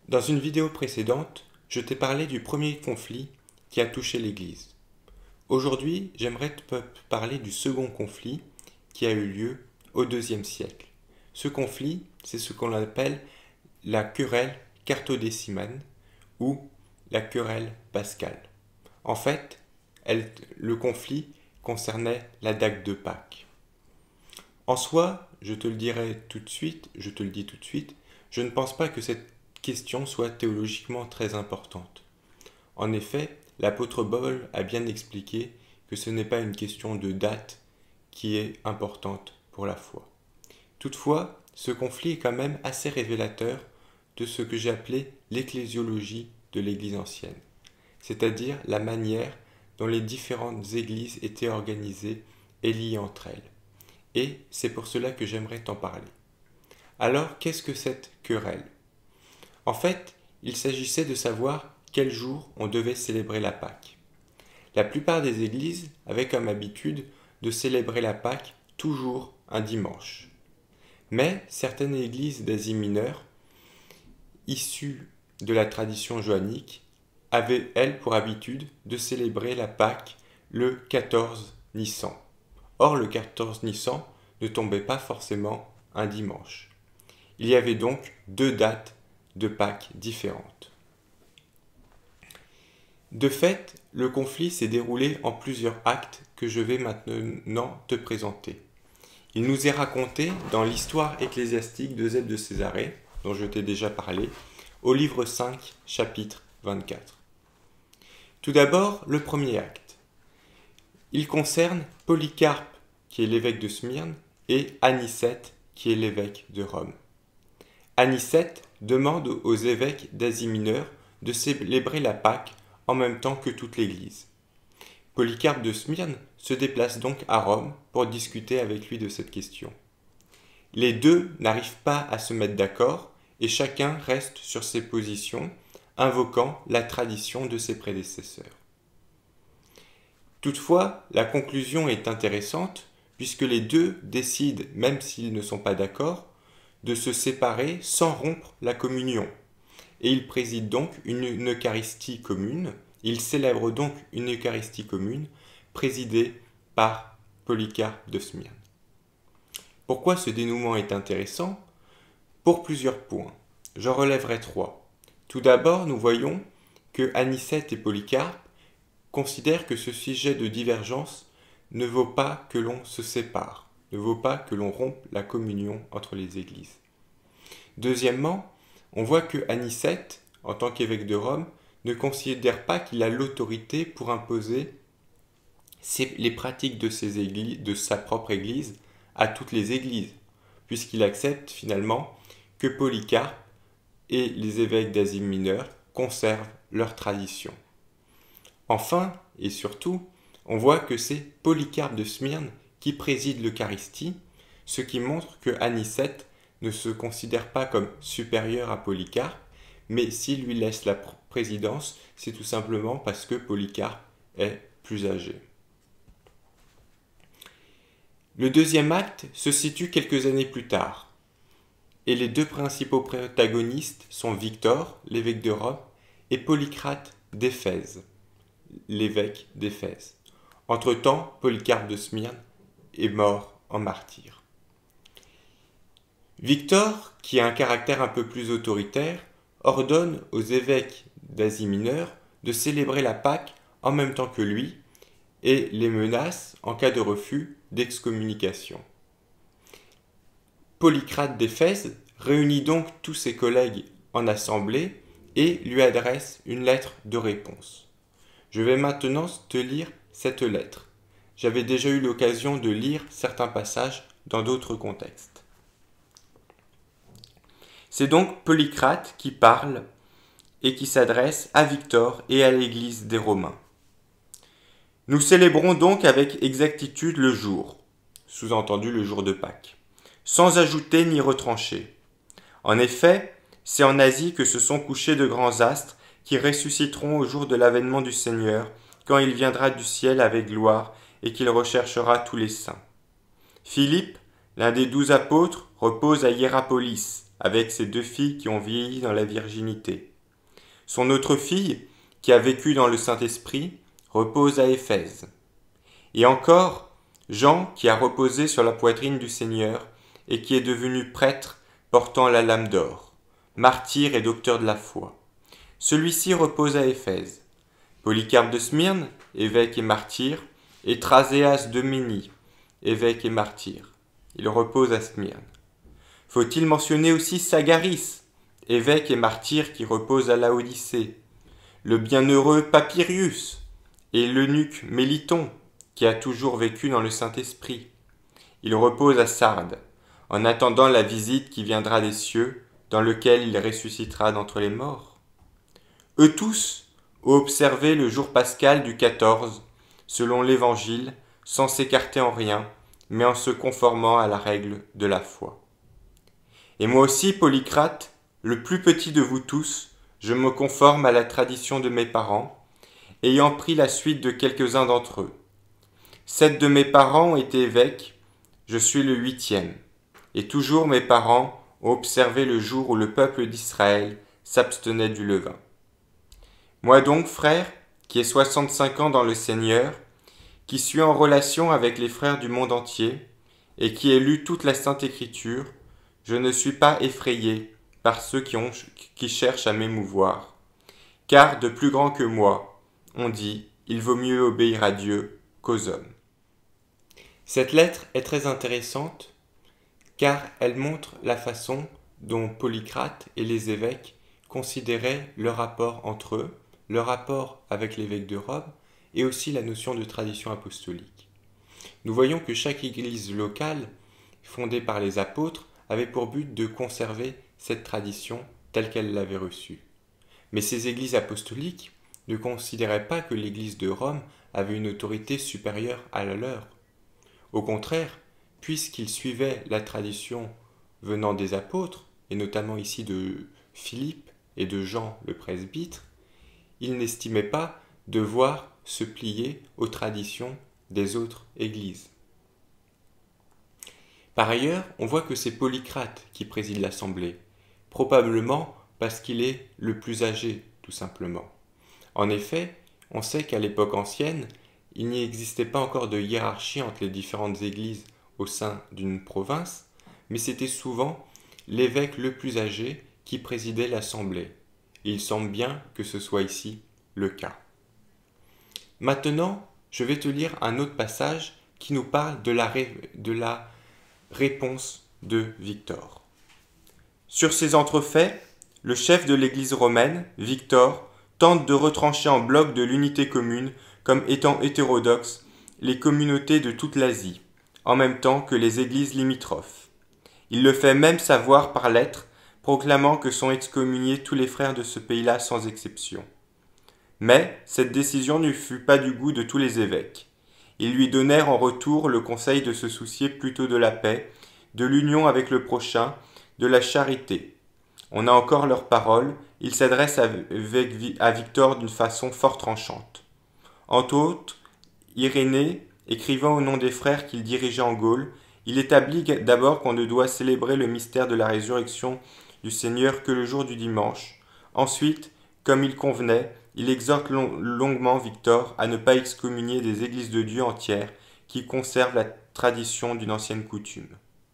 Dans une vidéo précédente, je t'ai parlé du premier conflit qui a touché l'Église. Aujourd'hui, j'aimerais te parler du second conflit qui a eu lieu au IIe siècle. Ce conflit, c'est ce qu'on appelle la querelle cartodécimane ou la querelle pascale. En fait, le conflit concernait la date de Pâques. En soi, je te le dis tout de suite, je ne pense pas que cette question soit théologiquement très importante. En effet, l'apôtre Paul a bien expliqué que ce n'est pas une question de date qui est importante pour la foi. Toutefois, ce conflit est quand même assez révélateur de ce que j'ai appelé l'ecclésiologie de l'Église ancienne, c'est-à-dire la manière dont les différentes églises étaient organisées et liées entre elles. Et c'est pour cela que j'aimerais t'en parler. Alors, qu'est-ce que cette querelle ? En fait, il s'agissait de savoir quel jour on devait célébrer la Pâque. La plupart des églises avaient comme habitude de célébrer la Pâque toujours un dimanche. Mais certaines églises d'Asie mineure, issues de la tradition johannique, avaient, elles, pour habitude de célébrer la Pâque le 14 Nissan. Or, le 14 Nissan ne tombait pas forcément un dimanche. Il y avait donc deux dates de Pâques différentes. De fait, le conflit s'est déroulé en plusieurs actes que je vais maintenant te présenter. Il nous est raconté dans l'histoire ecclésiastique d'Eusèbe de Césarée, dont je t'ai déjà parlé, au livre 5, chapitre 24. Tout d'abord, le premier acte. Il concerne Polycarpe, qui est l'évêque de Smyrne, et Anicète, qui est l'évêque de Rome. Anicète demande aux évêques d'Asie mineure de célébrer la Pâque en même temps que toute l'Église. Polycarpe de Smyrne se déplace donc à Rome pour discuter avec lui de cette question. Les deux n'arrivent pas à se mettre d'accord et chacun reste sur ses positions, invoquant la tradition de ses prédécesseurs. Toutefois, la conclusion est intéressante puisque les deux décident, même s'ils ne sont pas d'accord, de se séparer sans rompre la communion. Et ils président donc une Eucharistie commune, ils célèbrent donc une Eucharistie commune présidée par Polycarpe de Smyrne. Pourquoi ce dénouement est intéressant ? Pour plusieurs points. J'en relèverai trois. Tout d'abord, nous voyons que Anicète et Polycarpe considèrent que ce sujet de divergence ne vaut pas que l'on se sépare, ne vaut pas que l'on rompe la communion entre les églises. Deuxièmement, on voit que Anicète, en tant qu'évêque de Rome, ne considère pas qu'il a l'autorité pour imposer les pratiques de sa propre église à toutes les églises, puisqu'il accepte finalement que Polycarpe et les évêques d'Asie mineure conservent leur tradition. Enfin, et surtout, on voit que c'est Polycarpe de Smyrne qui préside l'Eucharistie, ce qui montre que Anicète ne se considère pas comme supérieur à Polycarpe, mais s'il lui laisse la présidence, c'est tout simplement parce que Polycarpe est plus âgé. Le deuxième acte se situe quelques années plus tard, et les deux principaux protagonistes sont Victor, l'évêque de Rome, et Polycrate d'Éphèse, l'évêque d'Éphèse. Entre-temps, Polycarpe de Smyrne est mort en martyr. Victor, qui a un caractère un peu plus autoritaire, ordonne aux évêques d'Asie mineure de célébrer la Pâque en même temps que lui et les menace, en cas de refus, d'excommunication. Polycrate d'Éphèse réunit donc tous ses collègues en assemblée et lui adresse une lettre de réponse. Je vais maintenant te lire cette lettre. J'avais déjà eu l'occasion de lire certains passages dans d'autres contextes. C'est donc Polycrate qui parle et qui s'adresse à Victor et à l'Église des Romains. Nous célébrons donc avec exactitude le jour, sous-entendu le jour de Pâques, sans ajouter ni retrancher. En effet, c'est en Asie que se sont couchés de grands astres qui ressusciteront au jour de l'avènement du Seigneur, quand il viendra du ciel avec gloire et qu'il recherchera tous les saints. Philippe, l'un des 12 apôtres, repose à Hiérapolis, avec ses 2 filles qui ont vieilli dans la virginité. Son autre fille, qui a vécu dans le Saint-Esprit, repose à Éphèse. Et encore, Jean, qui a reposé sur la poitrine du Seigneur et qui est devenu prêtre portant la lame d'or, martyr et docteur de la foi. Celui-ci repose à Éphèse. Polycarpe de Smyrne, évêque et martyr, et Thraséas de Ménie, évêque et martyr. Il repose à Smyrne. Faut-il mentionner aussi Sagaris, évêque et martyr qui repose à Laodicée, le bienheureux Papyrius et l'eunuque Méliton, qui a toujours vécu dans le Saint-Esprit. Il repose à Sardes, en attendant la visite qui viendra des cieux, dans lequel il ressuscitera d'entre les morts. Eux tous ont observé le jour pascal du 14, selon l'Évangile, sans s'écarter en rien, mais en se conformant à la règle de la foi. Et moi aussi, Polycrate, le plus petit de vous tous, je me conforme à la tradition de mes parents, ayant pris la suite de quelques-uns d'entre eux. 7 de mes parents ont été évêques, je suis le 8e, et toujours mes parents ont observé le jour où le peuple d'Israël s'abstenait du levain. Moi donc, frère, qui ai 65 ans dans le Seigneur, qui suis en relation avec les frères du monde entier, et qui ai lu toute la Sainte Écriture, je ne suis pas effrayé par ceux qui cherchent à m'émouvoir. Car de plus grand que moi, on dit, il vaut mieux obéir à Dieu qu'aux hommes. Cette lettre est très intéressante, car elle montre la façon dont Polycrate et les évêques considéraient le rapport entre eux, le rapport avec l'évêque de Rome, et aussi la notion de tradition apostolique. Nous voyons que chaque église locale, fondée par les apôtres, avait pour but de conserver cette tradition telle qu'elle l'avait reçue. Mais ces églises apostoliques ne considéraient pas que l'église de Rome avait une autorité supérieure à la leur. Au contraire, puisqu'ils suivaient la tradition venant des apôtres, et notamment ici de Philippe et de Jean le presbytre, ils n'estimaient pas devoir se plier aux traditions des autres églises. Par ailleurs, on voit que c'est Polycrate qui préside l'assemblée, probablement parce qu'il est le plus âgé, tout simplement. En effet, on sait qu'à l'époque ancienne, il n'y existait pas encore de hiérarchie entre les différentes églises au sein d'une province, mais c'était souvent l'évêque le plus âgé qui présidait l'assemblée. Il semble bien que ce soit ici le cas. Maintenant, je vais te lire un autre passage qui nous parle de la réponse de Victor. Sur ces entrefaits, le chef de l'Église romaine, Victor, tente de retrancher en bloc de l'unité commune comme étant hétérodoxes les communautés de toute l'Asie, en même temps que les églises limitrophes. Il le fait même savoir par lettre, proclamant que sont excommuniés tous les frères de ce pays-là sans exception. Mais cette décision ne fut pas du goût de tous les évêques. Ils lui donnèrent en retour le conseil de se soucier plutôt de la paix, de l'union avec le prochain, de la charité. On a encore leurs paroles, ils s'adressent à Victor d'une façon fort tranchante. Entre autres, Irénée, écrivant au nom des frères qu'il dirigeait en Gaule, il établit d'abord qu'on ne doit célébrer le mystère de la résurrection du Seigneur que le jour du dimanche. Ensuite, comme il convenait, il exhorte longuement Victor à ne pas excommunier des églises de Dieu entières qui conservent la tradition d'une ancienne coutume.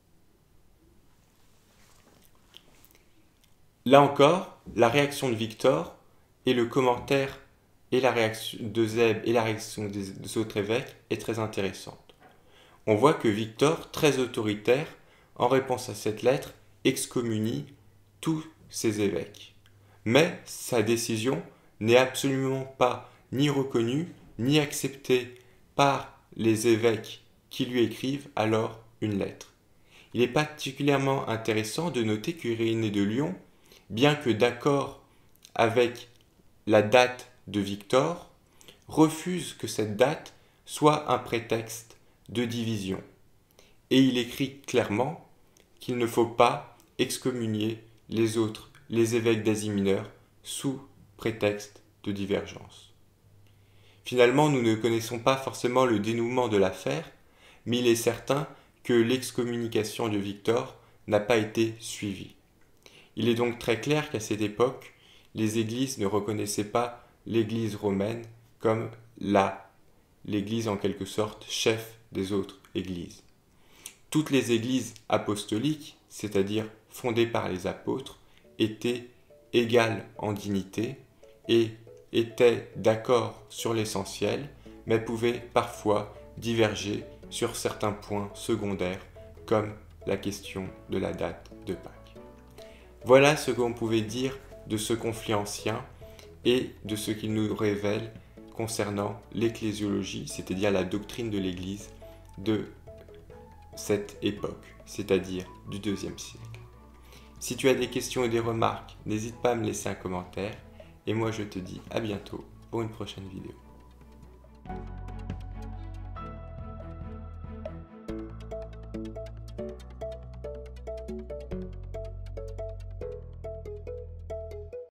Là encore, la réaction de Victor et le commentaire et la réaction de Zèbe et la réaction des autres évêques est très intéressante. On voit que Victor, très autoritaire, en réponse à cette lettre, excommunie tous ses évêques. Mais sa décision n'est absolument pas ni reconnue ni acceptée par les évêques qui lui écrivent alors une lettre. Il est particulièrement intéressant de noter qu'Irénée de Lyon, bien que d'accord avec la date de Victor, refuse que cette date soit un prétexte de division. Et il écrit clairement qu'il ne faut pas excommunier les évêques d'Asie mineure, sous prétexte de divergence. Finalement, nous ne connaissons pas forcément le dénouement de l'affaire, mais il est certain que l'excommunication de Victor n'a pas été suivie. Il est donc très clair qu'à cette époque, les églises ne reconnaissaient pas l'église romaine comme l'église en quelque sorte chef des autres églises. Toutes les églises apostoliques, c'est-à-dire fondées par les apôtres, étaient égales en dignité et étaient d'accord sur l'essentiel, mais pouvaient parfois diverger sur certains points secondaires, comme la question de la date de Pâques. Voilà ce qu'on pouvait dire de ce conflit ancien et de ce qu'il nous révèle concernant l'ecclésiologie, c'est-à-dire la doctrine de l'Église de cette époque, c'est-à-dire du IIe siècle. Si tu as des questions et des remarques, n'hésite pas à me laisser un commentaire, et moi je te dis à bientôt pour une prochaine vidéo.